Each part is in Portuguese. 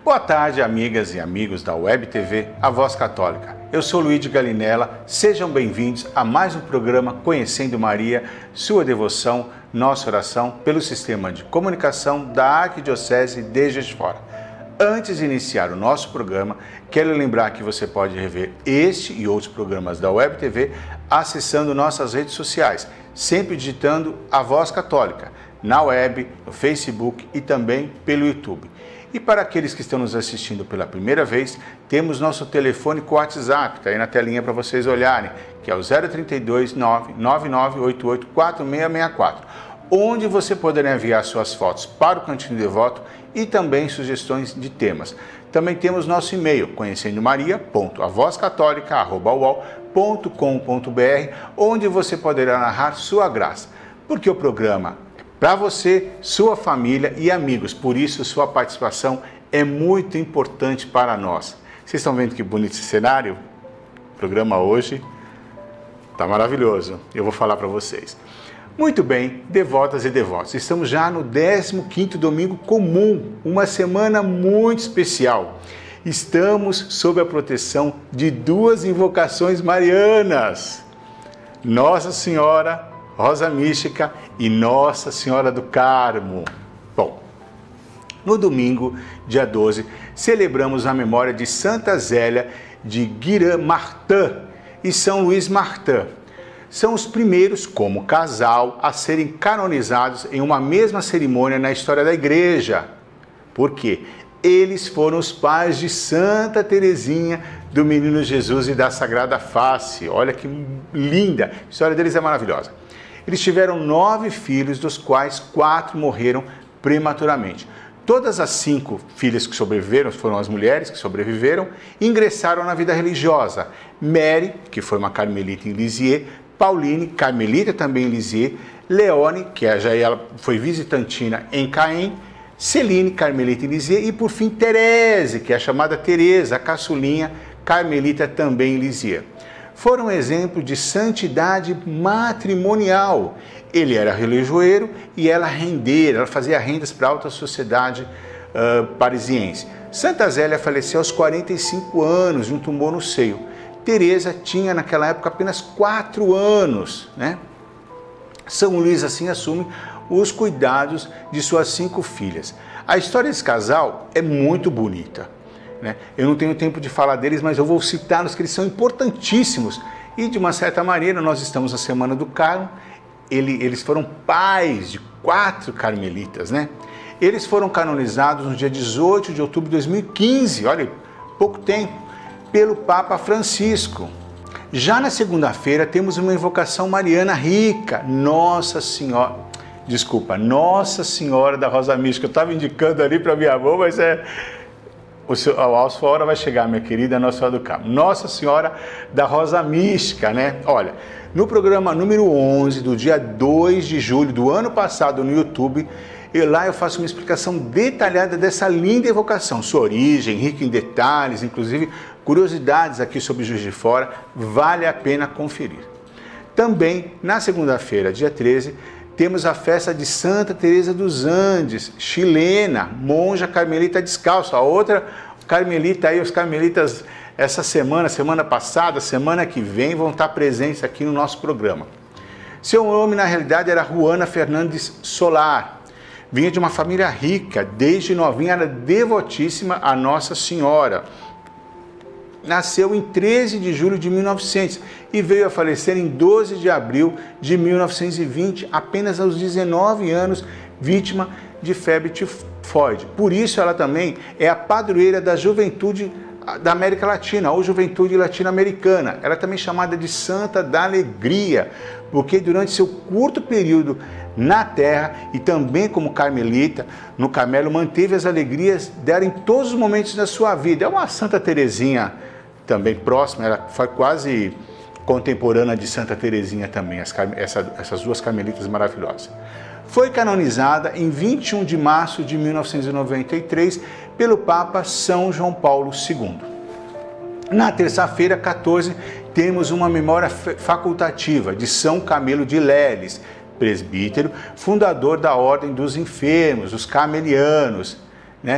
Boa tarde, amigas e amigos da Web TV A Voz Católica. Eu sou Luigi Galinella, sejam bem-vindos a mais um programa Conhecendo Maria, sua devoção, nossa oração, pelo sistema de comunicação da Arquidiocese de Juiz de Fora. Antes de iniciar o nosso programa, quero lembrar que você pode rever este e outros programas da Web TV acessando nossas redes sociais, sempre digitando A Voz Católica, na web, no Facebook e também pelo YouTube. E para aqueles que estão nos assistindo pela primeira vez, temos nosso telefone com WhatsApp, está aí na telinha para vocês olharem, que é o 032 99988 4664, onde você poderá enviar suas fotos para o Cantinho Devoto e também sugestões de temas. Também temos nosso e-mail, conhecendomaria.avozcatólica@uol.com.br, onde você poderá narrar sua graça, porque o programa para você, sua família e amigos. Por isso, sua participação é muito importante para nós. Vocês estão vendo que bonito esse cenário? O programa hoje está maravilhoso. Eu vou falar para vocês. Muito bem, devotas e devotos. Estamos já no 15º domingo comum, uma semana muito especial. Estamos sob a proteção de duas invocações marianas. Nossa Senhora, Rosa Mística e Nossa Senhora do Carmo. Bom, no domingo, dia 12, celebramos a memória de Santa Zélia de Guirat-Martin e São Luís Martin. São os primeiros, como casal, a serem canonizados em uma mesma cerimônia na história da Igreja. Por quê? Eles foram os pais de Santa Teresinha do Menino Jesus e da Sagrada Face. Olha que linda! A história deles é maravilhosa. Eles tiveram 9 filhos, dos quais 4 morreram prematuramente. Todas as 5 filhas que sobreviveram, foram as mulheres que sobreviveram, ingressaram na vida religiosa. Mary, que foi uma carmelita em Lisieux, Pauline, carmelita também em Lisieux, Leone, que ela foi visitantina em Caen, Celine, carmelita em Lisieux, e por fim Thérèse, que é a chamada Teresa, a caçulinha, carmelita também em Lisieux. Foram exemplo de santidade matrimonial. Ele era religioeiro e ela rendeira, ela fazia rendas para a alta sociedade parisiense. Santa Zélia faleceu aos 45 anos de um tumor no seio. Teresa tinha naquela época apenas 4 anos, né? São Luís assim assume os cuidados de suas 5 filhas. A história desse casal é muito bonita. Eu não tenho tempo de falar deles, mas eu vou citá-los, que eles são importantíssimos. E de uma certa maneira, nós estamos na Semana do Carmo, eles foram pais de 4 carmelitas, né? Eles foram canonizados no dia 18 de outubro de 2015, olha, pouco tempo, pelo Papa Francisco. Já na segunda-feira temos uma invocação mariana rica, Nossa Senhora da Rosa Mística. Eu estava indicando ali para minha avó, mas a sua hora vai chegar, minha querida Nossa Senhora do Carmo. Nossa Senhora da Rosa Mística, né? Olha, no programa número 11, do dia 2 de julho do ano passado no YouTube, lá eu faço uma explicação detalhada dessa linda evocação, sua origem, rica em detalhes, inclusive curiosidades aqui sobre Juiz de Fora, vale a pena conferir. Também, na segunda-feira, dia 13, temos a festa de Santa Teresa dos Andes, chilena, monja carmelita descalça. A outra carmelita aí, os carmelitas essa semana passada, semana que vem, vão estar presentes aqui no nosso programa. Seu nome, na realidade, era Juana Fernandes Solar. Vinha de uma família rica, desde novinha era devotíssima a Nossa Senhora. Nasceu em 13 de julho de 1900 e veio a falecer em 12 de abril de 1920, apenas aos 19 anos, vítima de febre tifoide. Por isso ela também é a padroeira da juventude da América Latina, ou juventude latino-americana. Ela é também chamada de Santa da Alegria, porque durante seu curto período na terra e também como carmelita, no Carmelo, manteve as alegrias dela em todos os momentos da sua vida. É uma Santa Teresinha também próxima, ela foi quase contemporânea de Santa Teresinha também, essas duas carmelitas maravilhosas. Foi canonizada em 21 de março de 1993 pelo Papa São João Paulo II. Na terça-feira, 14, temos uma memória facultativa de São Camilo de Leles, presbítero, fundador da Ordem dos Enfermos, os Carmelianos, né?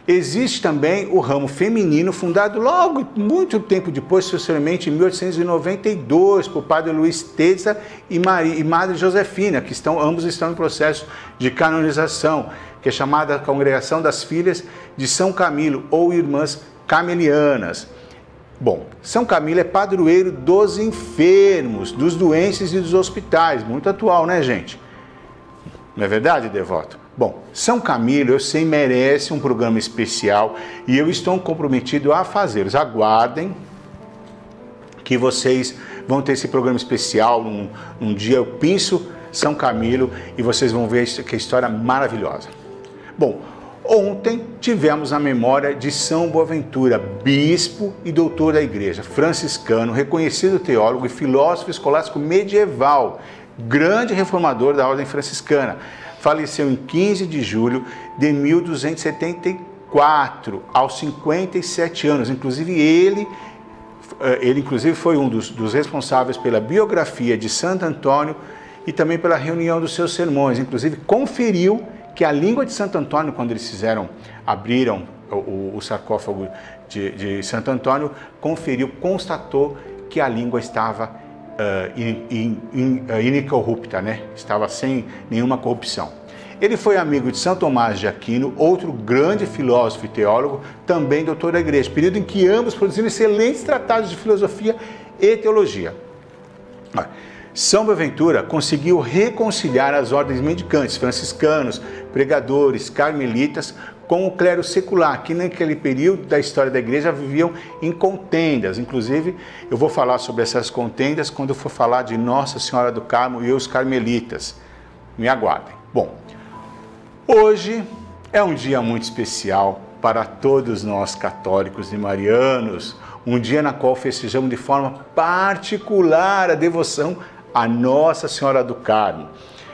Existe também o ramo feminino, fundado logo, muito tempo depois, socialmente em 1892, por Padre Luiz Teza e Madre Josefina, que ambos estão em processo de canonização, que é chamada Congregação das Filhas de São Camilo, ou Irmãs Camilianas. Bom, São Camilo é padroeiro dos enfermos, dos doentes e dos hospitais. Muito atual, né, gente? Não é verdade, devoto? Bom, São Camilo, eu sei, merece um programa especial e eu estou comprometido a fazê-los. Aguardem que vocês vão ter esse programa especial num dia. Eu penso São Camilo e vocês vão ver que história maravilhosa. Bom, ontem tivemos a memória de São Boaventura, bispo e doutor da igreja, franciscano, reconhecido teólogo e filósofo escolástico medieval, grande reformador da ordem franciscana. Faleceu em 15 de julho de 1274, aos 57 anos. Inclusive ele foi um dos responsáveis pela biografia de Santo Antônio e também pela reunião dos seus sermões. Inclusive conferiu que a língua de Santo Antônio, quando eles abriram o sarcófago de Santo Antônio, constatou que a língua estava incorrupta, né? Estava sem nenhuma corrupção. Ele foi amigo de São Tomás de Aquino, outro grande filósofo e teólogo, também doutor da igreja, período em que ambos produziram excelentes tratados de filosofia e teologia. São Boaventura conseguiu reconciliar as ordens mendicantes, franciscanos, pregadores, carmelitas, com o clero secular, que naquele período da história da igreja viviam em contendas. Inclusive, eu vou falar sobre essas contendas quando eu for falar de Nossa Senhora do Carmo e os carmelitas. Me aguardem. Bom, hoje é um dia muito especial para todos nós católicos e marianos, um dia na qual festejamos de forma particular a devoção a Nossa Senhora do Carmo.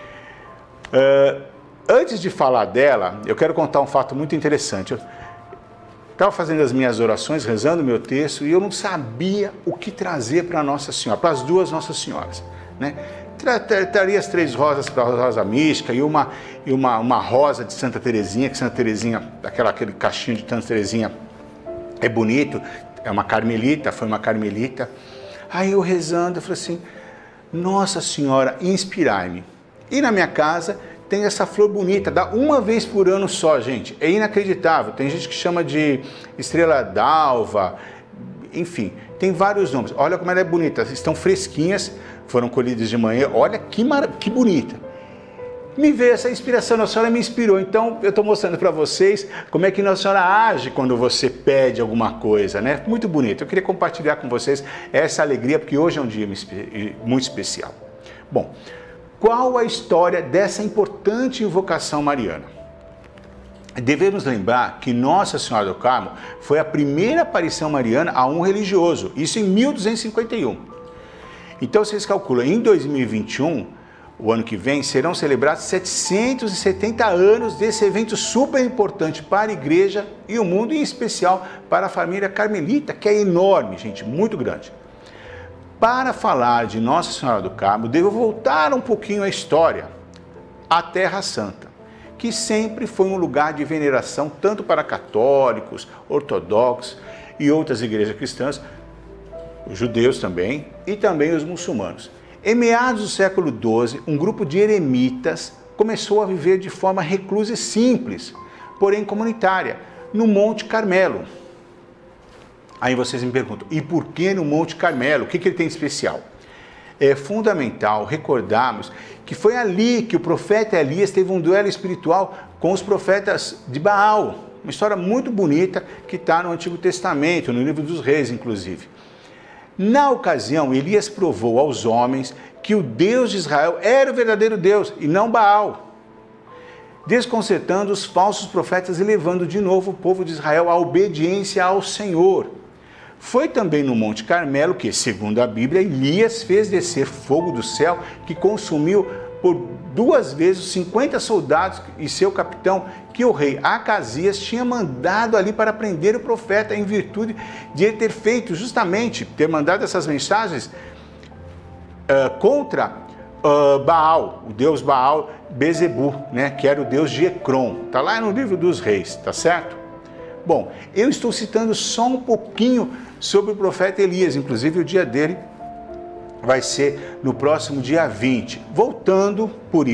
Antes de falar dela, eu quero contar um fato muito interessante. Eu estava fazendo as minhas orações, rezando o meu texto, e eu não sabia o que trazer para Nossa Senhora, para as duas Nossas Senhoras, né? Traria as 3 rosas para a rosa mística e uma rosa de Santa Teresinha, que Santa Teresinha, aquele cachinho de Santa Teresinha é bonito, é uma carmelita, foi uma carmelita. Aí eu rezando, eu falei assim: Nossa Senhora, inspirai-me. E na minha casa tem essa flor bonita, dá uma vez por ano só, gente. É inacreditável. Tem gente que chama de estrela d'alva, enfim, tem vários nomes. Olha como ela é bonita, estão fresquinhas, foram colhidas de manhã. Olha que bonita. Me veio essa inspiração, Nossa Senhora me inspirou. Então eu estou mostrando para vocês como é que Nossa Senhora age quando você pede alguma coisa, né? Muito bonito. Eu queria compartilhar com vocês essa alegria, porque hoje é um dia muito especial. Bom, qual a história dessa importante invocação mariana? Devemos lembrar que Nossa Senhora do Carmo foi a primeira aparição mariana a um religioso, isso em 1251. Então vocês calculam, em 2021, o ano que vem, serão celebrados 770 anos desse evento super importante para a igreja e o mundo, em especial para a família carmelita, que é enorme, gente, muito grande. Para falar de Nossa Senhora do Carmo, devo voltar um pouquinho à história, à Terra Santa, que sempre foi um lugar de veneração tanto para católicos, ortodoxos e outras igrejas cristãs, os judeus também, e também os muçulmanos. Em meados do século XII, um grupo de eremitas começou a viver de forma reclusa e simples, porém comunitária, no Monte Carmelo. Aí vocês me perguntam, e por que no Monte Carmelo? O que ele tem de especial? É fundamental recordarmos que foi ali que o profeta Elias teve um duelo espiritual com os profetas de Baal. Uma história muito bonita que está no Antigo Testamento, no livro dos Reis, inclusive. Na ocasião, Elias provou aos homens que o Deus de Israel era o verdadeiro Deus e não Baal, desconcertando os falsos profetas e levando de novo o povo de Israel à obediência ao Senhor. Foi também no Monte Carmelo que, segundo a Bíblia, Elias fez descer fogo do céu que consumiu por 2 vezes os 50 soldados e seu capitão que o rei Acasias tinha mandado ali para prender o profeta, em virtude de ele ter mandado essas mensagens contra Baal, o deus Baal Bezebu, né, que era o deus de Ecrom. Está lá no livro dos Reis, tá certo? Bom, eu estou citando só um pouquinho sobre o profeta Elias, inclusive o dia dele vai ser no próximo dia 20. Voltando por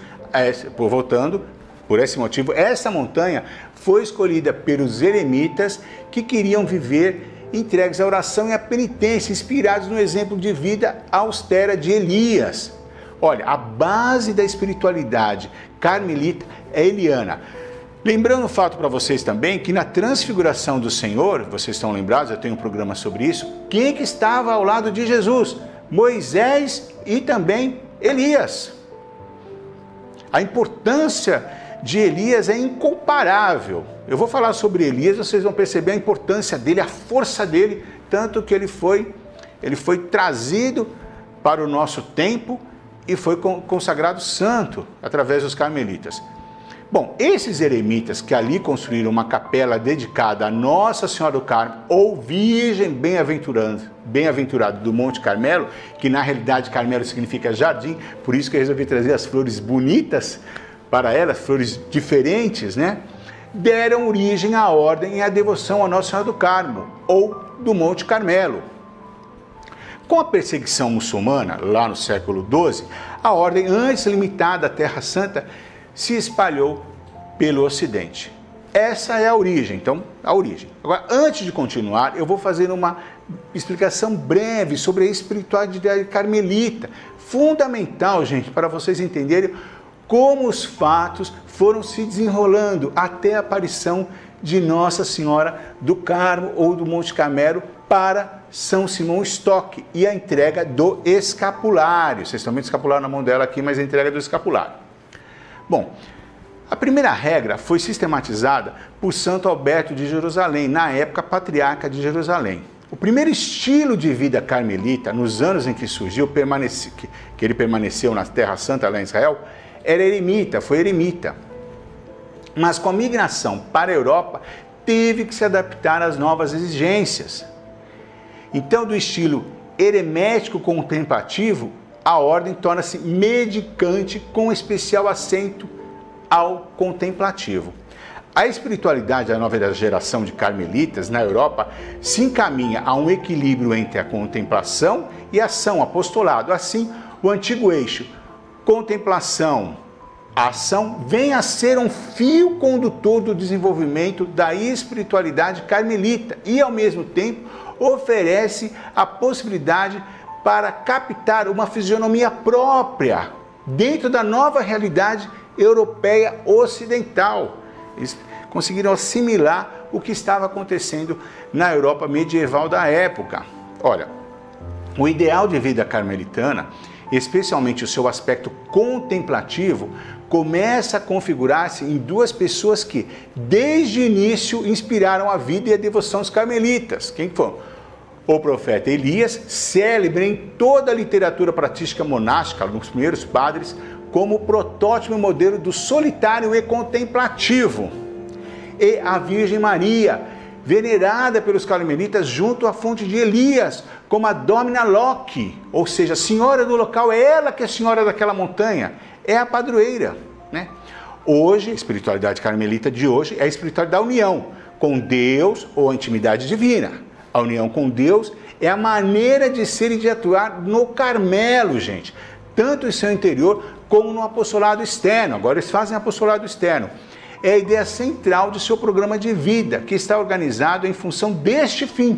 esse motivo, essa montanha foi escolhida pelos eremitas que queriam viver entregues à oração e à penitência, inspirados no exemplo de vida austera de Elias. Olha, a base da espiritualidade carmelita é eliana. Lembrando o fato para vocês também que na transfiguração do Senhor, vocês estão lembrados, eu tenho um programa sobre isso, quem que estava ao lado de Jesus? Moisés e também Elias. A importância de Elias é incomparável. Eu vou falar sobre Elias, vocês vão perceber a importância dele, a força dele, tanto que ele foi trazido para o nosso tempo e foi consagrado santo através dos carmelitas. Bom, esses eremitas que ali construíram uma capela dedicada a Nossa Senhora do Carmo, ou Virgem Bem-aventurada do Monte Carmelo, que na realidade Carmelo significa jardim, por isso que eu resolvi trazer as flores bonitas para elas, flores diferentes, né? Deram origem à ordem e à devoção a Nossa Senhora do Carmo, ou do Monte Carmelo. Com a perseguição muçulmana, lá no século XII, a ordem, antes limitada à Terra Santa, se espalhou pelo Ocidente. Essa é a origem, então, a origem. Agora, antes de continuar, eu vou fazer uma explicação breve sobre a espiritualidade carmelita, fundamental, gente, para vocês entenderem como os fatos foram se desenrolando até a aparição de Nossa Senhora do Carmo ou do Monte Carmelo para São Simão Stock e a entrega do escapulário. Vocês estão vendo o escapulário na mão dela aqui, mas a entrega do escapulário. Bom, a primeira regra foi sistematizada por Santo Alberto de Jerusalém, na época patriarca de Jerusalém. O primeiro estilo de vida carmelita, nos anos em que surgiu, que ele permaneceu na Terra Santa, lá em Israel, foi eremita. Mas com a migração para a Europa, teve que se adaptar às novas exigências. Então, do estilo eremético contemplativo, a ordem torna-se medicante com especial acento ao contemplativo. A espiritualidade da nova geração de carmelitas na Europa se encaminha a um equilíbrio entre a contemplação e a ação, apostolado. Assim, o antigo eixo contemplação, ação, vem a ser um fio condutor do desenvolvimento da espiritualidade carmelita e, ao mesmo tempo, oferece a possibilidade para captar uma fisionomia própria dentro da nova realidade europeia ocidental. Eles conseguiram assimilar o que estava acontecendo na Europa medieval da época. Olha, o ideal de vida carmelitana, especialmente o seu aspecto contemplativo, começa a configurar-se em duas pessoas que, desde o início, inspiraram a vida e a devoção dos carmelitas. Quem foram? O profeta Elias, célebre em toda a literatura patrística monástica, nos primeiros padres, como protótipo e modelo do solitário e contemplativo. E a Virgem Maria, venerada pelos carmelitas junto à fonte de Elias, como a Domina Loci, ou seja, a senhora do local, é ela que é a senhora daquela montanha, é a padroeira, né? Hoje, a espiritualidade carmelita de hoje é a espiritualidade da união com Deus ou a intimidade divina. A união com Deus é a maneira de ser e de atuar no Carmelo, gente. Tanto em seu interior como no apostolado externo. Agora eles fazem apostolado externo. É a ideia central de seu programa de vida, que está organizado em função deste fim.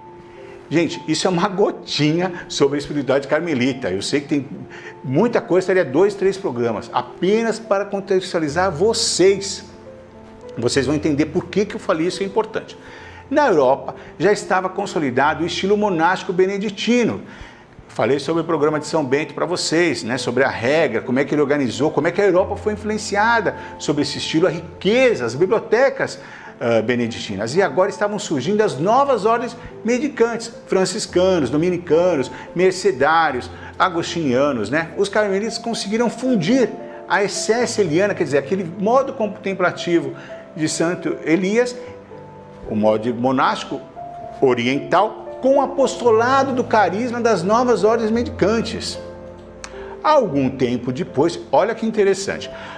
Gente, isso é uma gotinha sobre a espiritualidade carmelita. Eu sei que tem muita coisa, teria 2, 3 programas, apenas para contextualizar vocês. Vocês vão entender por que eu falei isso é importante. Na Europa já estava consolidado o estilo monástico beneditino. Falei sobre o programa de São Bento para vocês, né? Sobre a regra, como é que ele organizou, como é que a Europa foi influenciada sobre esse estilo, a riqueza, as bibliotecas beneditinas. E agora estavam surgindo as novas ordens mendicantes, franciscanos, dominicanos, mercedários, agostinianos, né? Os carmelitas conseguiram fundir a essência eliana, quer dizer, aquele modo contemplativo de Santo Elias, o modo monástico oriental, com o apostolado do carisma das novas ordens mendicantes. Algum tempo depois, olha que interessante,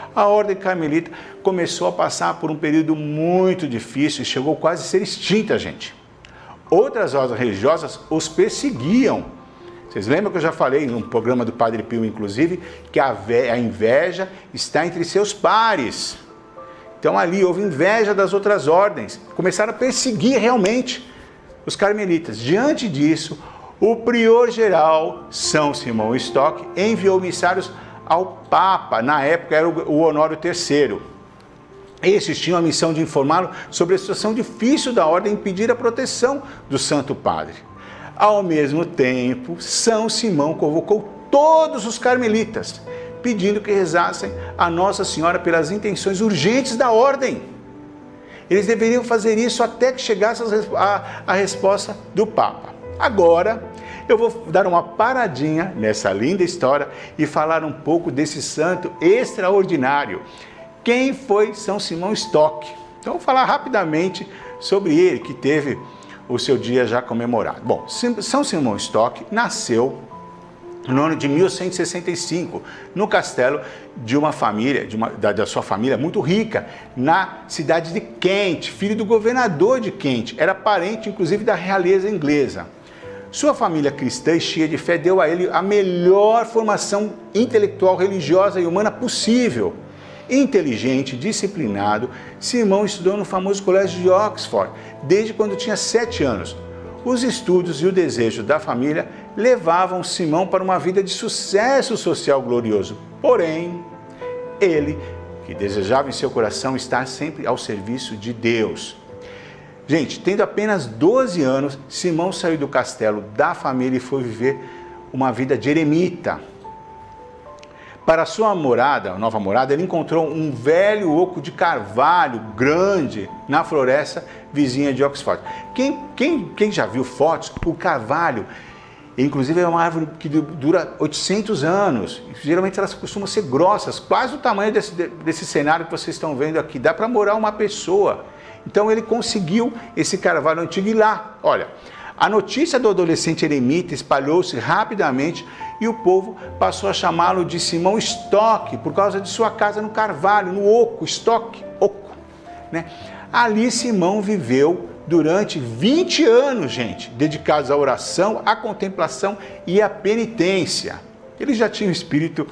A ordem carmelita começou a passar por um período muito difícil e chegou quase a ser extinta, gente. Outras ordens religiosas os perseguiam. Vocês lembram que eu já falei no programa do Padre Pio, inclusive, que a inveja está entre seus pares. Então ali houve inveja das outras ordens, começaram a perseguir realmente os carmelitas. Diante disso, o prior geral, São Simão Stock, enviou emissários ao Papa, na época era o Honório III. Esses tinham a missão de informá-lo sobre a situação difícil da ordem e pedir a proteção do Santo Padre. Ao mesmo tempo, São Simão convocou todos os carmelitas, pedindo que rezassem a Nossa Senhora pelas intenções urgentes da ordem. Eles deveriam fazer isso até que chegasse a resposta do Papa. Agora, eu vou dar uma paradinha nessa linda história e falar um pouco desse santo extraordinário. Quem foi São Simão Stock? Então, vou falar rapidamente sobre ele, que teve o seu dia já comemorado. Bom, São Simão Stock nasceu no ano de 1165, no castelo de uma família, da sua família muito rica, na cidade de Kent, filho do governador de Kent, era parente inclusive da realeza inglesa. Sua família cristã e cheia de fé deu a ele a melhor formação intelectual, religiosa e humana possível. Inteligente, disciplinado, Simão estudou no famoso colégio de Oxford desde quando tinha 7 anos. Os estudos e o desejo da família levavam Simão para uma vida de sucesso social glorioso. Porém, ele, que desejava em seu coração estar sempre ao serviço de Deus. Gente, tendo apenas 12 anos, Simão saiu do castelo da família e foi viver uma vida de eremita. Para sua morada, a nova morada, ele encontrou um velho oco de carvalho grande na floresta vizinha de Oxford. Quem já viu fotos, o carvalho, inclusive é uma árvore que dura 800 anos. Geralmente elas costumam ser grossas, quase o tamanho desse cenário que vocês estão vendo aqui. Dá para morar uma pessoa. Então ele conseguiu esse carvalho antigo e lá, olha, a notícia do adolescente eremita espalhou-se rapidamente e o povo passou a chamá-lo de Simão Stock, por causa de sua casa no carvalho, no oco, Stock, oco, né? Ali Simão viveu durante 20 anos, gente, dedicados à oração, à contemplação e à penitência. Ele já tinha o espírito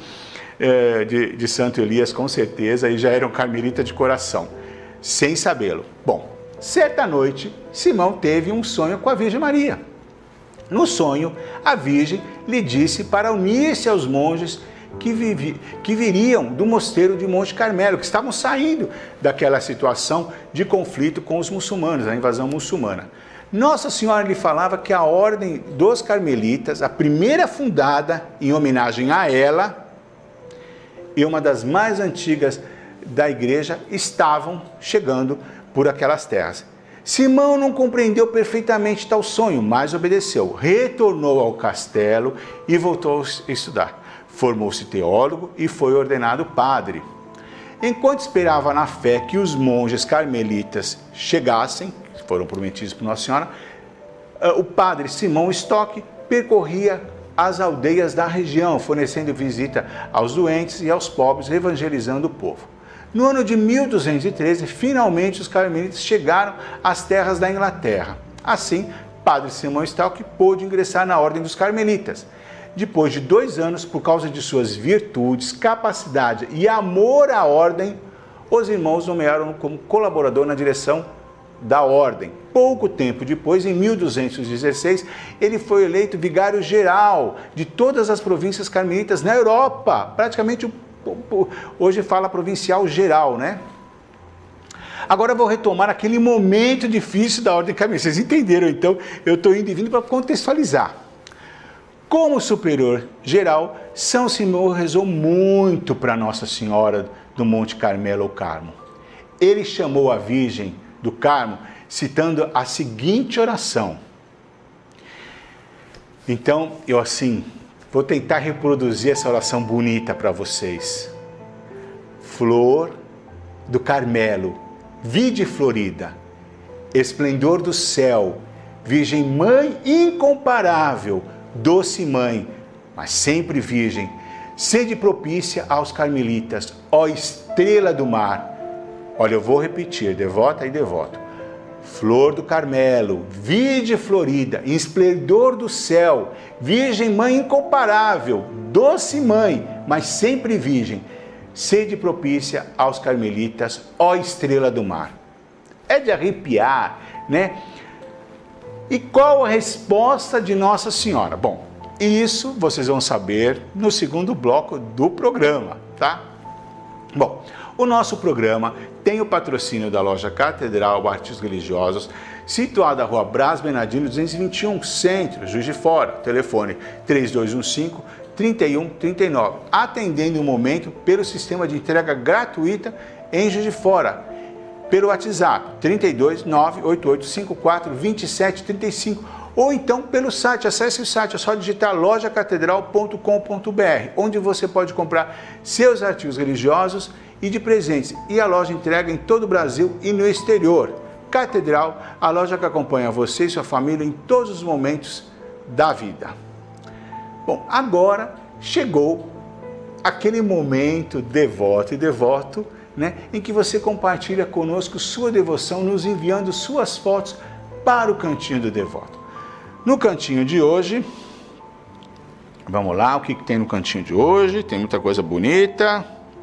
de Santo Elias, com certeza, e já era um carmelita de coração, sem sabê-lo. Bom, certa noite, Simão teve um sonho com a Virgem Maria. No sonho, a Virgem lhe disse para unir-se aos monges que viriam do mosteiro de Monte Carmelo, que estavam saindo daquela situação de conflito com os muçulmanos, a invasão muçulmana. Nossa Senhora lhe falava que a ordem dos carmelitas, a primeira fundada em homenagem a ela, e uma das mais antigas da igreja, estavam chegando por aquelas terras. Simão não compreendeu perfeitamente tal sonho, mas obedeceu. Retornou ao castelo e voltou a estudar. Formou-se teólogo e foi ordenado padre. Enquanto esperava na fé que os monges carmelitas chegassem, foram prometidos por Nossa Senhora, o padre Simão Stock percorria as aldeias da região, fornecendo visita aos doentes e aos pobres, evangelizando o povo. No ano de 1213, finalmente os carmelitas chegaram às terras da Inglaterra. Assim, Padre Simão Stock pôde ingressar na Ordem dos Carmelitas. Depois de 2 anos, por causa de suas virtudes, capacidade e amor à Ordem, os irmãos nomearam-no como colaborador na direção da Ordem. Pouco tempo depois, em 1216, ele foi eleito vigário-geral de todas as províncias carmelitas na Europa, praticamente hoje fala provincial geral, né? Agora eu vou retomar aquele momento difícil da Ordem Carmelita. Vocês entenderam, então? Eu estou indo e vindo para contextualizar. Como superior geral, São Simão rezou muito para Nossa Senhora do Monte Carmelo ou Carmo. Ele chamou a Virgem do Carmo, citando a seguinte oração. Então, eu assim, vou tentar reproduzir essa oração bonita para vocês. Flor do Carmelo, vide florida, esplendor do céu, Virgem Mãe incomparável, doce Mãe, mas sempre Virgem, Sede propícia aos carmelitas, ó estrela do mar. Olha, eu vou repetir, devota e devoto. Flor do Carmelo, vide florida, em esplendor do céu, Virgem Mãe incomparável, doce Mãe, mas sempre virgem. Sede propícia aos carmelitas, ó estrela do mar. É de arrepiar, né? E qual a resposta de Nossa Senhora? Bom, isso vocês vão saber no segundo bloco do programa, tá? Bom, o nosso programa tem o patrocínio da loja Catedral Artigos Religiosos, situada na rua Brás Bernardino 221, Centro, Juiz de Fora. Telefone 3215-3139. Atendendo o momento pelo sistema de entrega gratuita em Juiz de Fora. Pelo WhatsApp 32 98854 2735 ou então pelo site. Acesse o site, é só digitar lojacatedral.com.br, onde você pode comprar seus artigos religiosos e de presentes. E a loja entrega em todo o Brasil e no exterior. Catedral, a loja que acompanha você e sua família em todos os momentos da vida. Bom, agora chegou aquele momento devoto e devoto, né, em que você compartilha conosco sua devoção, nos enviando suas fotos para o Cantinho do Devoto. No Cantinho de hoje, vamos lá, o que tem no Cantinho de hoje? Tem muita coisa bonita.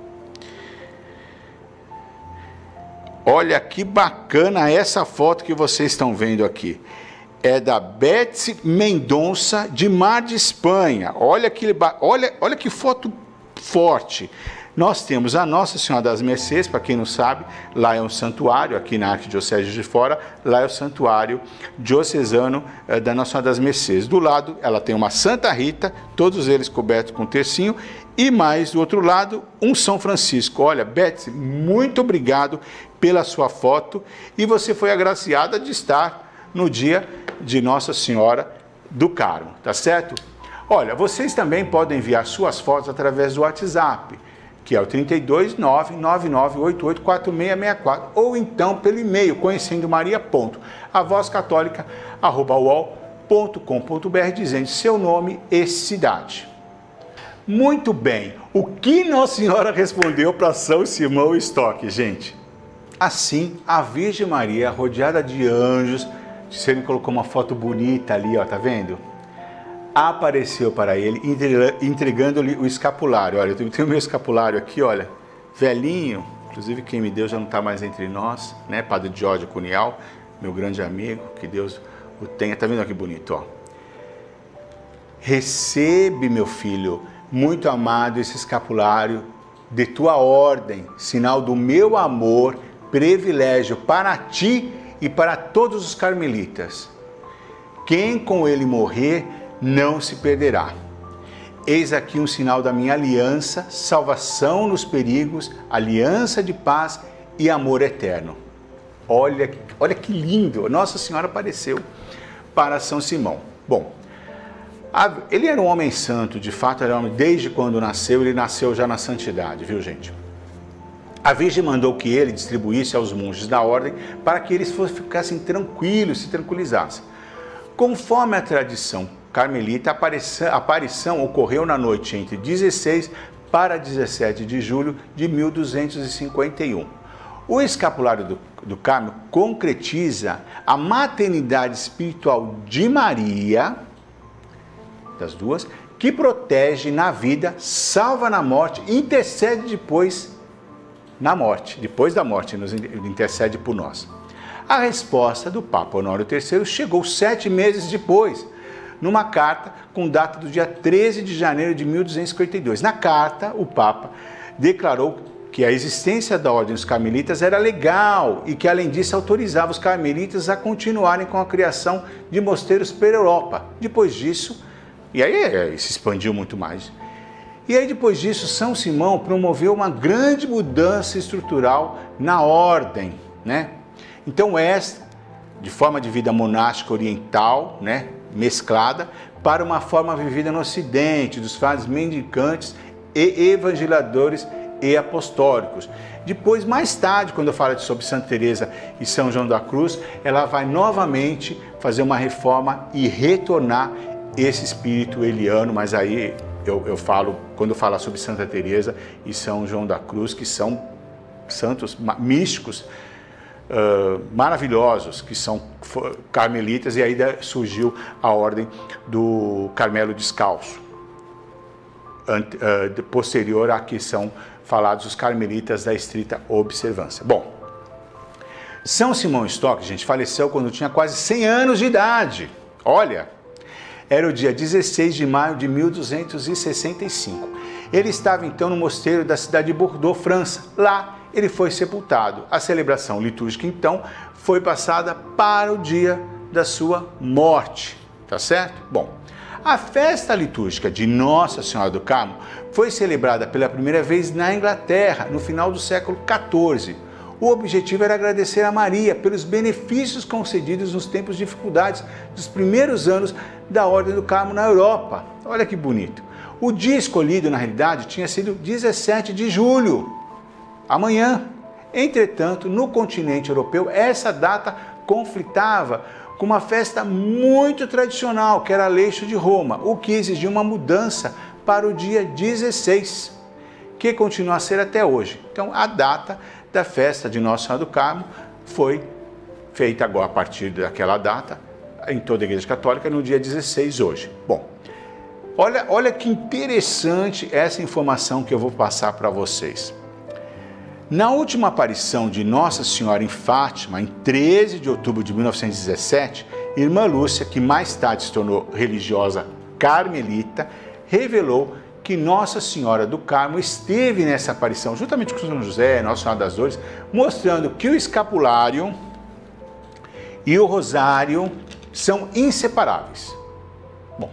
Olha que bacana essa foto que vocês estão vendo aqui. É da Betsy Mendonça, de Mar de Espanha. Olha que foto forte. Nós temos a Nossa Senhora das Mercês, para quem não sabe, lá é um santuário, aqui na Arquidiocese de Fora, lá é o santuário diocesano da Nossa Senhora das Mercês. Do lado, ela tem uma Santa Rita, todos eles cobertos com tercinho, e mais do outro lado, um São Francisco. Olha, Betsy, muito obrigado pela sua foto, e você foi agraciada de estar no dia de Nossa Senhora do Carmo, tá certo? Olha, vocês também podem enviar suas fotos através do WhatsApp, que é o 32999884664, ou então pelo e-mail conhecendomaria.avozcatólica@uol.com.br, dizendo seu nome e cidade. Muito bem, o que Nossa Senhora respondeu para São Simão Stock, gente? Assim, a Virgem Maria, rodeada de anjos, você me colocou uma foto bonita ali, ó, tá vendo? Apareceu para ele, entregando-lhe o escapulário. Olha, eu tenho o meu escapulário aqui, olha, velhinho, inclusive quem me deu já não está mais entre nós, né? Padre Jorge Cunial, meu grande amigo, que Deus o tenha. Tá vendo que bonito, ó? Recebe, meu filho, muito amado, esse escapulário de tua ordem, sinal do meu amor, privilégio para ti e para todos os carmelitas. Quem com ele morrer, não se perderá. Eis aqui um sinal da minha aliança, salvação nos perigos, aliança de paz e amor eterno. Olha que lindo! Nossa Senhora apareceu para São Simão. Bom, ele era um homem santo, de fato era um homem, desde quando nasceu, ele nasceu já na santidade, viu, gente? A Virgem mandou que ele distribuísse aos monges da ordem para que eles ficassem tranquilos, se tranquilizassem. Conforme a tradição carmelita, a aparição ocorreu na noite entre 16 para 17 de julho de 1251. O escapulário do Carmo concretiza a maternidade espiritual de Maria, das duas, que protege na vida, salva na morte e intercede depois da morte, nos intercede por nós. A resposta do Papa Honório III chegou 7 meses depois, numa carta com data do dia 13 de janeiro de 1252. Na carta, o Papa declarou que a existência da Ordem dos Carmelitas era legal e que, além disso, autorizava os carmelitas a continuarem com a criação de mosteiros pela Europa. Depois disso, e aí se expandiu muito mais. E aí, depois disso, São Simão promoveu uma grande mudança estrutural na ordem, né? Então, esta, de forma de vida monástica oriental, né, mesclada, para uma forma vivida no Ocidente, dos frades mendicantes e evangelistas e apostólicos. Depois, mais tarde, quando eu falo sobre Santa Teresa e São João da Cruz, ela vai novamente fazer uma reforma e retornar esse espírito eliano, mas aí eu falo, quando eu falar sobre Santa Teresa e São João da Cruz, que são santos místicos, maravilhosos, que são carmelitas, e aí surgiu a ordem do Carmelo Descalço, posterior a que são falados os carmelitas da estrita observância. Bom, São Simão Stock, gente, faleceu quando tinha quase 100 anos de idade. Olha, era o dia 16 de maio de 1265. Ele estava então no mosteiro da cidade de Bordeaux, França. Lá ele foi sepultado. A celebração litúrgica então foi passada para o dia da sua morte, tá certo? Bom, a festa litúrgica de Nossa Senhora do Carmo foi celebrada pela primeira vez na Inglaterra, no final do século XIV. O objetivo era agradecer a Maria pelos benefícios concedidos nos tempos de dificuldades dos primeiros anos da Ordem do Carmo na Europa. Olha que bonito. O dia escolhido, na realidade, tinha sido 17 de julho, amanhã. Entretanto, no continente europeu, essa data conflitava com uma festa muito tradicional, que era Aleixo de Roma, o que exigia uma mudança para o dia 16, que continua a ser até hoje. Então, a data da festa de Nossa Senhora do Carmo foi feita agora a partir daquela data, em toda a Igreja Católica, no dia 16 hoje. Bom, olha que interessante essa informação que eu vou passar para vocês. Na última aparição de Nossa Senhora em Fátima, em 13 de outubro de 1917, Irmã Lúcia, que mais tarde se tornou religiosa carmelita, revelou que Nossa Senhora do Carmo esteve nessa aparição, juntamente com São José, Nossa Senhora das Dores, mostrando que o escapulário e o rosário são inseparáveis. Bom,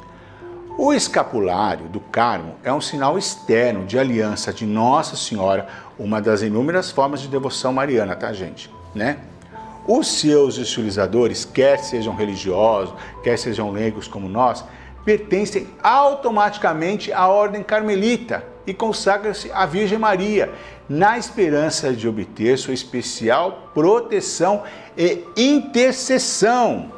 o escapulário do Carmo é um sinal externo de aliança de Nossa Senhora, uma das inúmeras formas de devoção mariana, tá, gente? Né? Os seus estilizadores, quer sejam religiosos, quer sejam leigos como nós, pertencem automaticamente à Ordem Carmelita e consagram-se à Virgem Maria, na esperança de obter sua especial proteção e intercessão.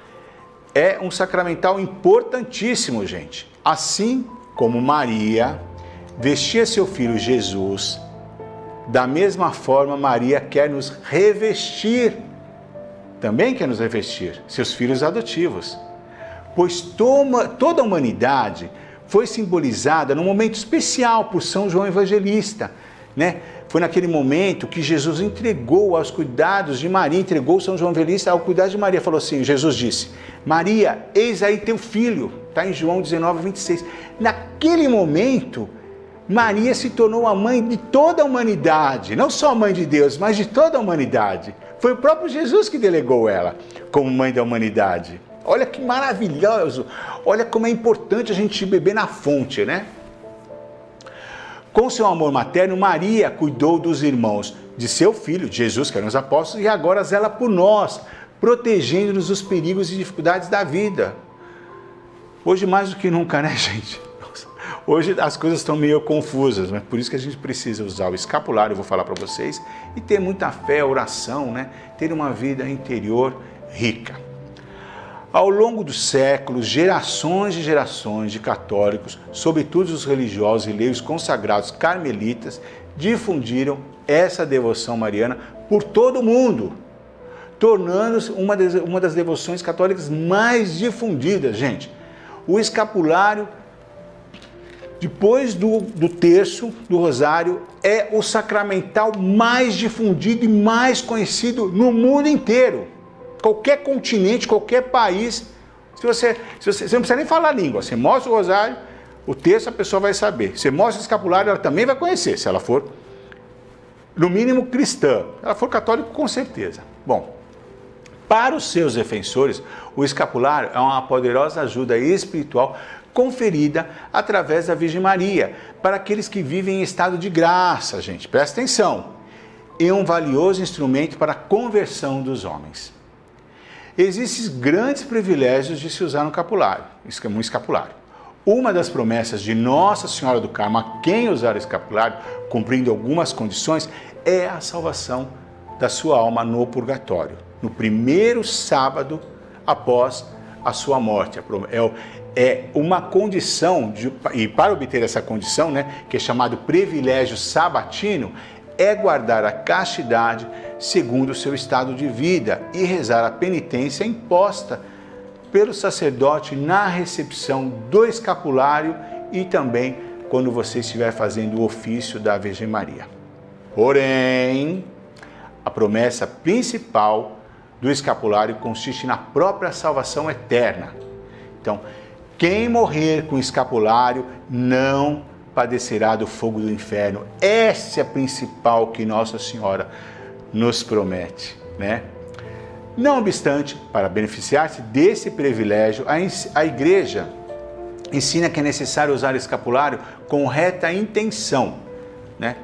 É um sacramental importantíssimo, gente. Assim como Maria vestia seu filho Jesus, da mesma forma Maria quer nos revestir, também quer nos revestir, seus filhos adotivos. Pois toda a humanidade foi simbolizada num momento especial por São João Evangelista, né? Foi naquele momento que Jesus entregou aos cuidados de Maria, entregou São João Evangelista ao cuidado de Maria. Falou assim, Jesus disse, Maria, eis aí teu filho, está em João 19, 26. Naquele momento, Maria se tornou a mãe de toda a humanidade, não só a mãe de Deus, mas de toda a humanidade. Foi o próprio Jesus que delegou ela como mãe da humanidade. Olha que maravilhoso, olha como é importante a gente beber na fonte, né? Com seu amor materno, Maria cuidou dos irmãos de seu filho, Jesus, que eram os apóstolos, e agora zela por nós, protegendo-nos dos perigos e dificuldades da vida. Hoje mais do que nunca, né, gente? Hoje as coisas estão meio confusas, mas por isso que a gente precisa usar o escapulário, eu vou falar para vocês, e ter muita fé, oração, né? Ter uma vida interior rica. Ao longo dos séculos, gerações e gerações de católicos, sobretudo os religiosos e leigos consagrados carmelitas, difundiram essa devoção mariana por todo o mundo, tornando-se uma das devoções católicas mais difundidas, gente. O escapulário, depois do terço, do rosário, é o sacramental mais difundido e mais conhecido no mundo inteiro. Qualquer continente, qualquer país, você não precisa nem falar a língua, você mostra o rosário, o terço a pessoa vai saber. Você mostra o escapulário, ela também vai conhecer, se ela for, no mínimo, cristã. Se ela for católica, com certeza. Bom, para os seus defensores, o escapulário é uma poderosa ajuda espiritual conferida através da Virgem Maria, para aqueles que vivem em estado de graça, gente, presta atenção, é um valioso instrumento para a conversão dos homens. Existem grandes privilégios de se usar um escapulário. Uma das promessas de Nossa Senhora do Carmo a quem usar o escapulário, cumprindo algumas condições, é a salvação da sua alma no purgatório, no primeiro sábado após a sua morte. é uma condição, e para obter essa condição, né, que é chamado privilégio sabatino, é guardar a castidade segundo o seu estado de vida e rezar a penitência imposta pelo sacerdote na recepção do escapulário e também quando você estiver fazendo o ofício da Virgem Maria. Porém, a promessa principal do escapulário consiste na própria salvação eterna. Então, quem morrer com escapulário não padecerá do fogo do inferno. Essa é a principal que Nossa Senhora nos promete, né? Não obstante, para beneficiar-se desse privilégio, a Igreja ensina que é necessário usar o escapulário com reta intenção, né?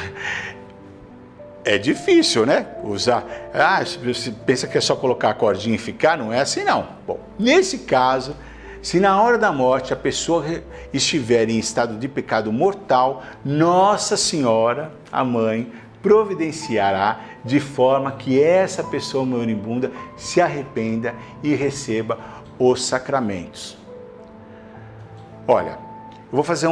É difícil, né? Usar. Você pensa que é só colocar a cordinha e ficar? Não é assim, não. Bom, nesse caso, se na hora da morte a pessoa estiver em estado de pecado mortal, Nossa Senhora, a Mãe, providenciará de forma que essa pessoa moribunda se arrependa e receba os sacramentos. Olha, eu vou fazer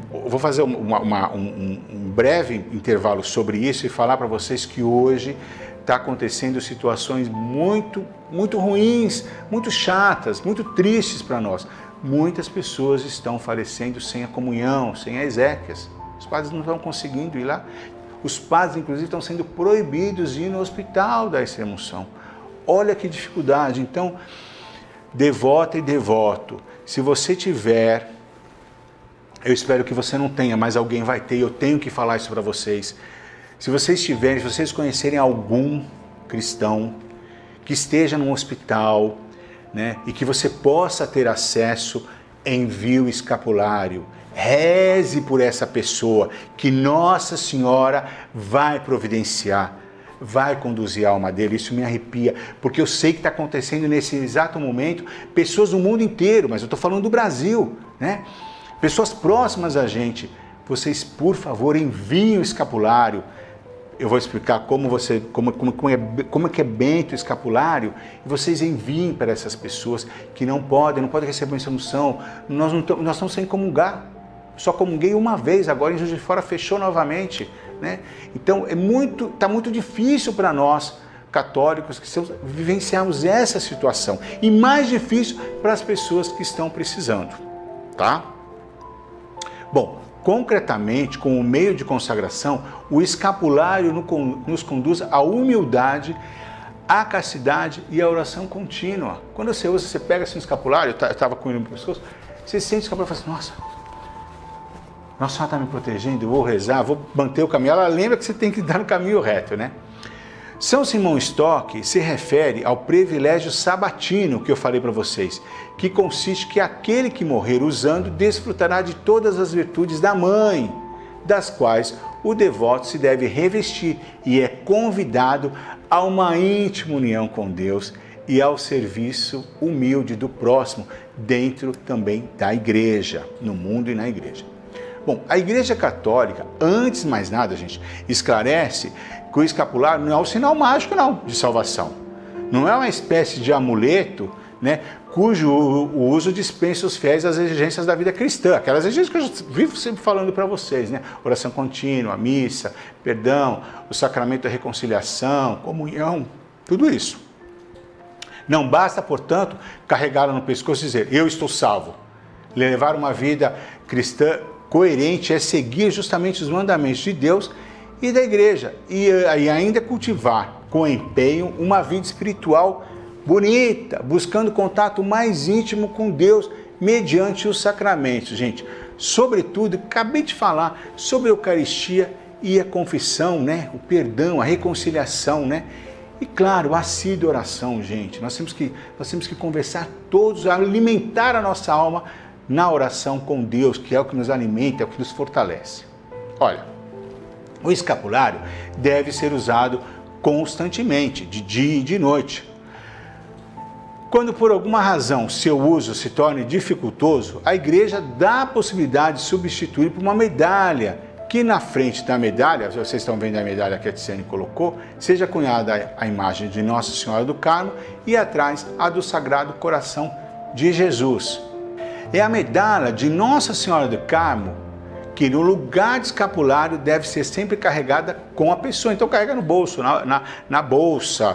um breve intervalo sobre isso e falar para vocês que hoje está acontecendo situações muito ruins, muito chatas, muito tristes para nós. Muitas pessoas estão falecendo sem a comunhão, sem as exéquias. Os padres não estão conseguindo ir lá. Os padres, inclusive, estão sendo proibidos de ir no hospital da extremunção. Olha que dificuldade. Então, devota e devoto, se você tiver, eu espero que você não tenha, mas alguém vai ter, eu tenho que falar isso para vocês. Se vocês tiverem, se vocês conhecerem algum cristão que esteja num hospital, né, e que você possa ter acesso, envie o escapulário. Reze por essa pessoa, que Nossa Senhora vai providenciar, vai conduzir a alma dele. Isso me arrepia, porque eu sei que está acontecendo nesse exato momento, pessoas do mundo inteiro, mas eu estou falando do Brasil, né? Pessoas próximas a gente. Vocês, por favor, enviem o escapulário. Eu vou explicar como é que é bento o escapulário, e vocês enviem para essas pessoas que não podem receber essa unção. Nós estamos sem comungar. Só comunguei uma vez, agora em Juiz de Fora fechou novamente, né? Então está muito difícil para nós, católicos, que vivenciarmos essa situação. E mais difícil para as pessoas que estão precisando, tá? Bom, concretamente, com o meio de consagração, o escapulário nos conduz à humildade, à castidade e à oração contínua. Quando você pega assim um escapulário, eu estava com ele no pescoço, você sente o escapulário e fala assim, Nossa Senhora está me protegendo, eu vou rezar, vou manter o caminho. Ela lembra que você tem que dar no caminho reto, né? São Simão Stock se refere ao privilégio sabatino que eu falei para vocês, que consiste que aquele que morrer usando desfrutará de todas as virtudes da mãe, das quais o devoto se deve revestir e é convidado a uma íntima união com Deus e ao serviço humilde do próximo, dentro também da igreja, no mundo e na igreja. Bom, a Igreja Católica, antes de mais nada, gente, esclarece que o escapulário não é um sinal mágico, não, de salvação. Não é uma espécie de amuleto, né, cujo o uso dispensa os fiéis às exigências da vida cristã. Aquelas exigências que eu já vivo sempre falando para vocês, né? Oração contínua, missa, perdão, o sacramento da reconciliação, comunhão, tudo isso. Não basta, portanto, carregá-la no pescoço e dizer, eu estou salvo. Levar uma vida cristã coerente é seguir justamente os mandamentos de Deus e da igreja e ainda cultivar com empenho uma vida espiritual bonita, buscando contato mais íntimo com Deus mediante os sacramentos. Gente, sobretudo, acabei de falar sobre a Eucaristia e a confissão, né? O perdão, a reconciliação, né? E claro, a assídua oração, gente. Nós temos que conversar todos, alimentar a nossa alma na oração com Deus, que é o que nos alimenta, é o que nos fortalece. Olha, o escapulário deve ser usado constantemente, de dia e de noite. Quando por alguma razão seu uso se torne dificultoso, a igreja dá a possibilidade de substituir por uma medalha, que na frente da medalha, vocês estão vendo a medalha que a Tiziane colocou, seja cunhada a imagem de Nossa Senhora do Carmo e atrás a do Sagrado Coração de Jesus. É a medalha de Nossa Senhora do Carmo, que no lugar de escapulário deve ser sempre carregada com a pessoa. Então carrega no bolso, na bolsa,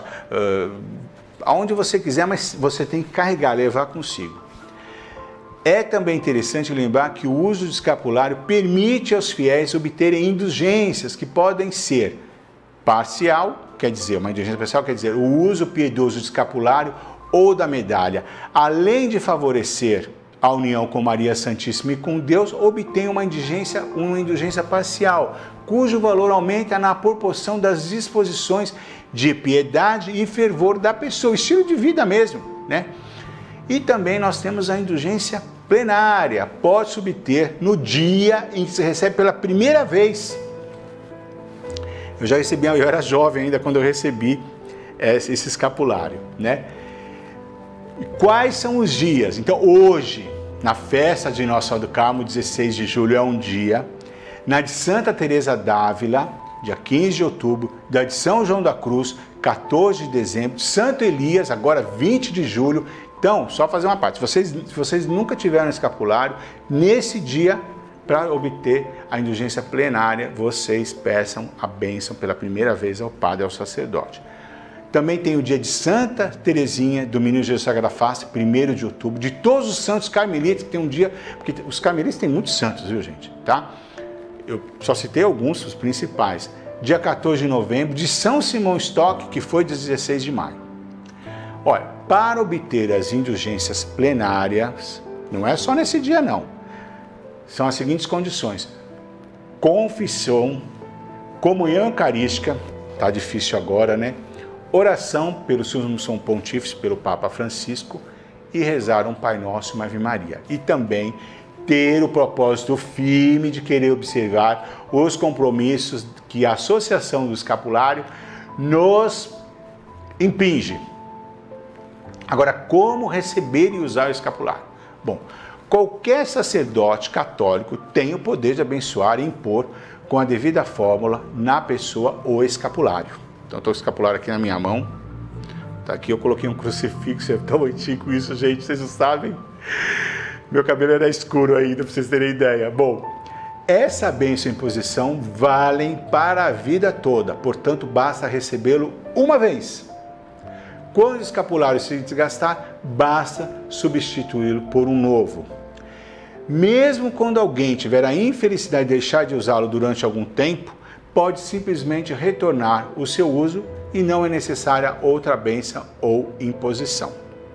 aonde você quiser, mas você tem que carregar, levar consigo. É também interessante lembrar que o uso de escapulário permite aos fiéis obterem indulgências que podem ser parcial, quer dizer, uma indulgência parcial quer dizer o uso piedoso de escapulário ou da medalha, além de favorecer a união com Maria Santíssima e com Deus, obtém uma indulgência parcial, cujo valor aumenta na proporção das disposições de piedade e fervor da pessoa, estilo de vida mesmo, né? E também nós temos a indulgência plenária, pode-se obter no dia em que se recebe pela primeira vez. Eu já recebi, eu era jovem ainda quando eu recebi esse escapulário, né? E quais são os dias? Então, hoje, na festa de Nossa Senhora do Carmo, 16 de julho, é um dia. Na de Santa Teresa d'Ávila, dia 15 de outubro. Da de São João da Cruz, 14 de dezembro. Santo Elias, agora 20 de julho. Então, só fazer uma parte. Se vocês nunca tiveram escapulário, nesse dia, para obter a indulgência plenária, vocês peçam a bênção pela primeira vez ao padre, ao sacerdote. Também tem o dia de Santa Teresinha, do Menino Jesus Sagrada Face, 1º de outubro, de todos os santos carmelitas, que tem um dia, porque os carmelitas têm muitos santos, viu, gente? Tá? Eu só citei alguns, os principais. Dia 14 de novembro, de São Simão Stock, que foi 16 de maio. Olha, para obter as indulgências plenárias, não é só nesse dia não, são as seguintes condições: confissão, comunhão eucarística, tá difícil agora, né? Oração pelo Sumo Pontífice, pelo Papa Francisco, e rezar um Pai Nosso e uma Ave Maria. E também ter o propósito firme de querer observar os compromissos que a Associação do Escapulário nos impinge. Agora, como receber e usar o escapulário? Bom, qualquer sacerdote católico tem o poder de abençoar e impor com a devida fórmula na pessoa o escapulário. Então, estou com o escapulário aqui na minha mão. Tá aqui, eu coloquei um crucifixo, é tão antigo isso, gente, vocês não sabem? Meu cabelo era escuro ainda, para vocês terem ideia. Bom, essa bênção e imposição valem para a vida toda, portanto, basta recebê-lo uma vez. Quando o escapulário se desgastar, basta substituí-lo por um novo. Mesmo quando alguém tiver a infelicidade de deixar de usá-lo durante algum tempo, pode simplesmente retornar o seu uso e não é necessária outra bênção ou imposição.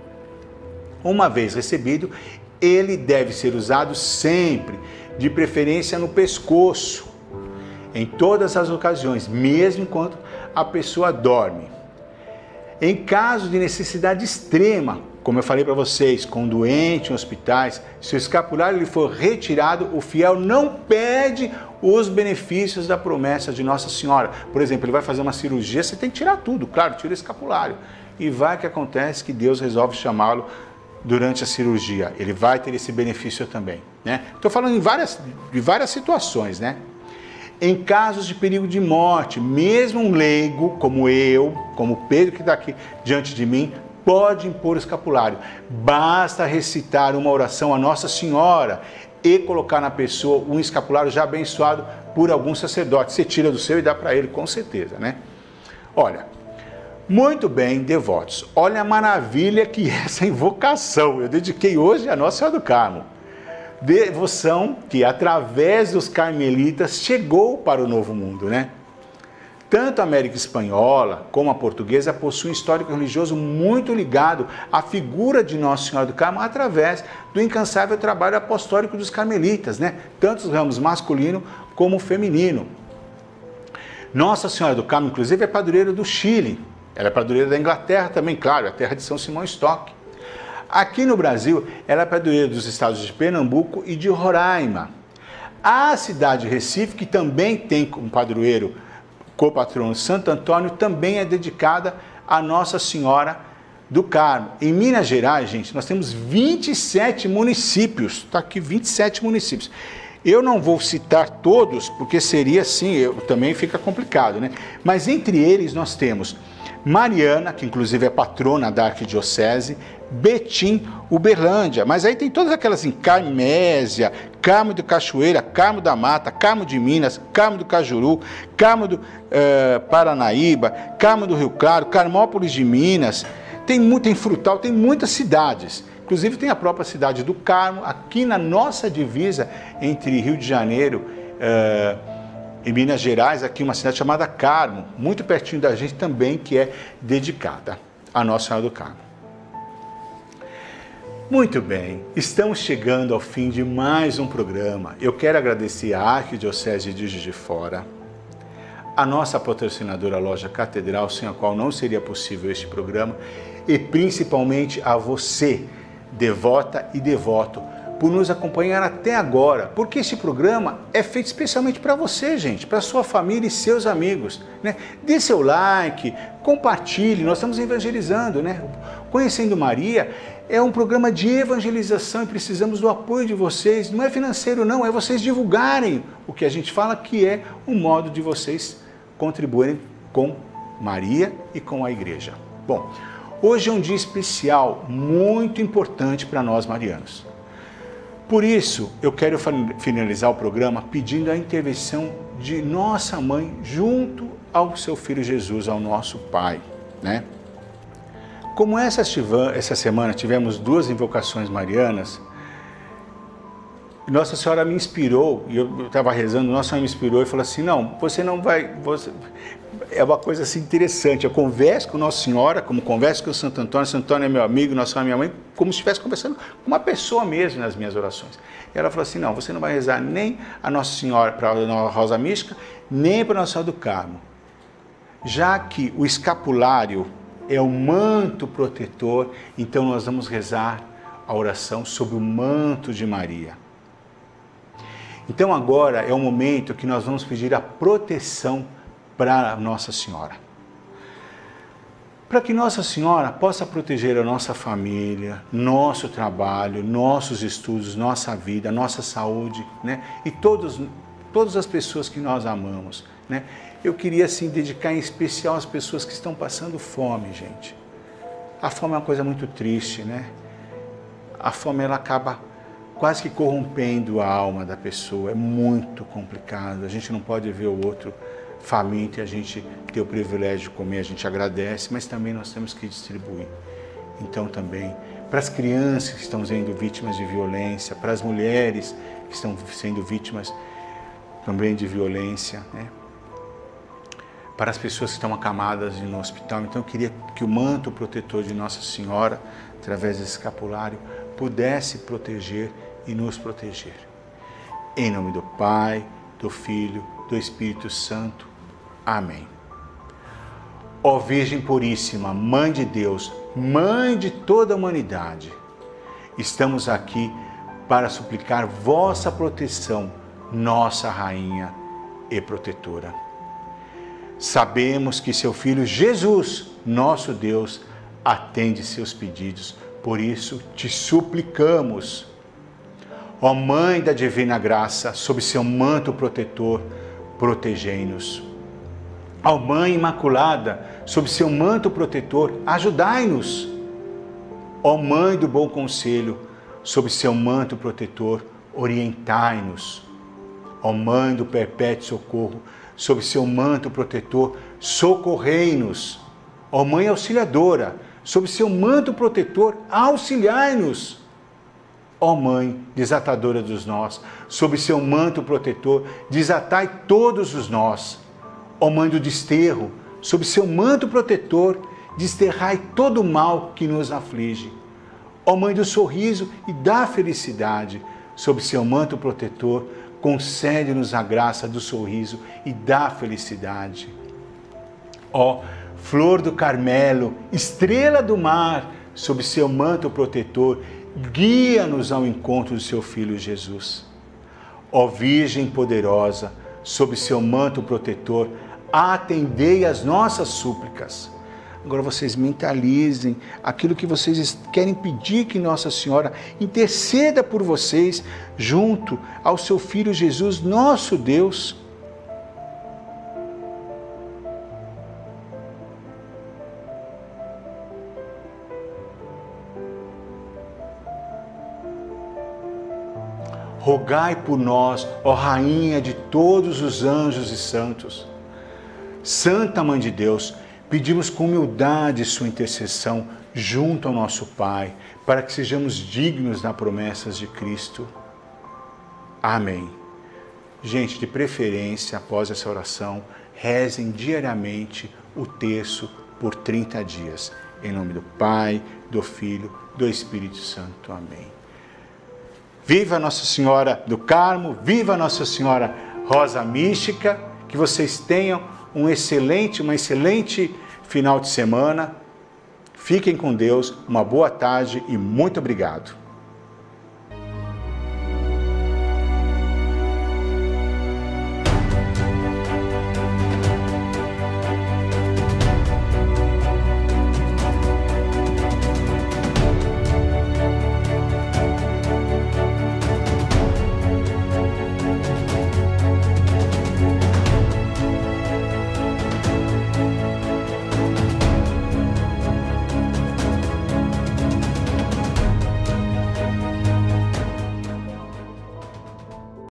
Uma vez recebido, ele deve ser usado sempre, de preferência no pescoço, em todas as ocasiões, mesmo enquanto a pessoa dorme. Em caso de necessidade extrema, como eu falei para vocês, com doente em hospitais, se o escapulário lhe for retirado, o fiel não perde os benefícios da promessa de Nossa Senhora. Por exemplo, ele vai fazer uma cirurgia, você tem que tirar tudo, claro, tira o escapulário. E vai que acontece que Deus resolve chamá-lo durante a cirurgia. Ele vai ter esse benefício também, né? Estou falando de várias situações, né? Em casos de perigo de morte, mesmo um leigo, como eu, como Pedro que está aqui diante de mim, pode impor o escapulário. Basta recitar uma oração a Nossa Senhora e colocar na pessoa um escapulário já abençoado por algum sacerdote. Você tira do seu e dá para ele, com certeza, né? Olha, muito bem, devotos. Olha a maravilha que é essa invocação. Eu dediquei hoje a Nossa Senhora do Carmo. Devoção que, através dos carmelitas, chegou para o Novo Mundo, né? Tanto a América Espanhola como a Portuguesa possuem um histórico religioso muito ligado à figura de Nossa Senhora do Carmo através do incansável trabalho apostólico dos carmelitas, né? Tanto os ramos masculino como feminino. Nossa Senhora do Carmo, inclusive, é padroeira do Chile. Ela é padroeira da Inglaterra também, claro, a terra de São Simão Stock. Aqui no Brasil, ela é padroeira dos estados de Pernambuco e de Roraima. A cidade de Recife, que também tem como padroeiro copatrono Santo Antônio, também é dedicada a Nossa Senhora do Carmo. Em Minas Gerais, gente, nós temos 27 municípios. Está aqui 27 municípios. Eu não vou citar todos, porque seria assim, também fica complicado, né? Mas entre eles nós temos Mariana, que inclusive é patrona da Arquidiocese, Betim, Uberlândia. Mas aí tem todas aquelas em Carmésia, Carmo de Cachoeira, Carmo da Mata, Carmo de Minas, Carmo do Cajuru, Carmo do Paranaíba, Carmo do Rio Claro, Carmópolis de Minas, tem Frutal, tem muitas cidades. Inclusive tem a própria cidade do Carmo, aqui na nossa divisa entre Rio de Janeiro e Minas Gerais, aqui uma cidade chamada Carmo, muito pertinho da gente também, que é dedicada a Nossa Senhora do Carmo. Muito bem, estamos chegando ao fim de mais um programa. Eu quero agradecer à Arquidiocese de Juiz de Fora, a nossa patrocinadora Loja Catedral, sem a qual não seria possível este programa, e principalmente a você, devota e devoto, por nos acompanhar até agora, porque esse programa é feito especialmente para você, gente, para sua família e seus amigos, né? Dê seu like, compartilhe, nós estamos evangelizando, né? Conhecendo Maria é um programa de evangelização e precisamos do apoio de vocês, não é financeiro não, é vocês divulgarem o que a gente fala, que é um modo de vocês contribuírem com Maria e com a igreja. Bom, hoje é um dia especial, muito importante para nós marianos. Por isso, eu quero finalizar o programa pedindo a intervenção de nossa mãe junto ao seu filho Jesus, ao nosso Pai, né? Como essa semana tivemos 2 invocações marianas, Nossa Senhora me inspirou, e eu estava rezando, Nossa Senhora me inspirou e falou assim, não, você não vai... É uma coisa assim interessante, eu converso com Nossa Senhora, como converso com o Santo Antônio é meu amigo, Nossa Senhora é minha mãe, como se estivesse conversando com uma pessoa mesmo nas minhas orações. E ela falou assim, não, você não vai rezar nem a Nossa Senhora para a Rosa Mística, nem para Nossa Senhora do Carmo, já que o escapulário é o manto protetor, então nós vamos rezar a oração sobre o manto de Maria. Então agora é o momento que nós vamos pedir a proteção para Nossa Senhora. Para que Nossa Senhora possa proteger a nossa família, nosso trabalho, nossos estudos, nossa vida, nossa saúde, né? E todas as pessoas que nós amamos, né? Eu queria assim dedicar em especial às pessoas que estão passando fome, gente. A fome é uma coisa muito triste, né? A fome ela acaba quase que corrompendo a alma da pessoa, é muito complicado. A gente não pode ver o outro faminto e a gente ter o privilégio de comer, a gente agradece, mas também nós temos que distribuir. Então também, para as crianças que estão sendo vítimas de violência, para as mulheres que estão sendo vítimas também de violência, né? Para as pessoas que estão acamadas no hospital. Então eu queria que o manto protetor de Nossa Senhora, através desse escapulário, pudesse proteger e nos proteger. Em nome do Pai, do Filho, do Espírito Santo. Amém. Ó Virgem Puríssima, Mãe de Deus, Mãe de toda a humanidade, estamos aqui para suplicar vossa proteção, nossa Rainha e Protetora. Sabemos que seu Filho Jesus, nosso Deus, atende seus pedidos, por isso te suplicamos. Ó Mãe da Divina Graça, sob seu manto protetor, protegei-nos. Ó Mãe Imaculada, sob seu manto protetor, ajudai-nos. Ó Mãe do Bom Conselho, sob seu manto protetor, orientai-nos. Ó Mãe do Perpétuo Socorro, sob seu manto protetor, socorrei-nos. Ó Mãe Auxiliadora, sob seu manto protetor, auxiliai-nos. Ó Mãe desatadora dos nós, sob seu manto protetor, desatai todos os nós. Ó Mãe do desterro, sob seu manto protetor, desterrai todo o mal que nos aflige. Ó Mãe do sorriso e da felicidade, sob seu manto protetor, concede-nos a graça do sorriso e da felicidade. Ó Flor do Carmelo, estrela do mar, sob seu manto protetor, guia-nos ao encontro do seu Filho Jesus. Ó Virgem poderosa, sob seu manto protetor, atendei às nossas súplicas. Agora vocês mentalizem aquilo que vocês querem pedir que Nossa Senhora interceda por vocês junto ao seu Filho Jesus, nosso Deus. rogai por nós, ó Rainha de todos os anjos e santos. Santa Mãe de Deus, pedimos com humildade sua intercessão junto ao nosso Pai, para que sejamos dignos das promessas de Cristo. Amém. Gente, de preferência, após essa oração, rezem diariamente o terço por 30 dias. Em nome do Pai, do Filho, do Espírito Santo. Amém. Viva Nossa Senhora do Carmo, viva Nossa Senhora Rosa Mística, que vocês tenham uma excelente final de semana. Fiquem com Deus, uma boa tarde e muito obrigado.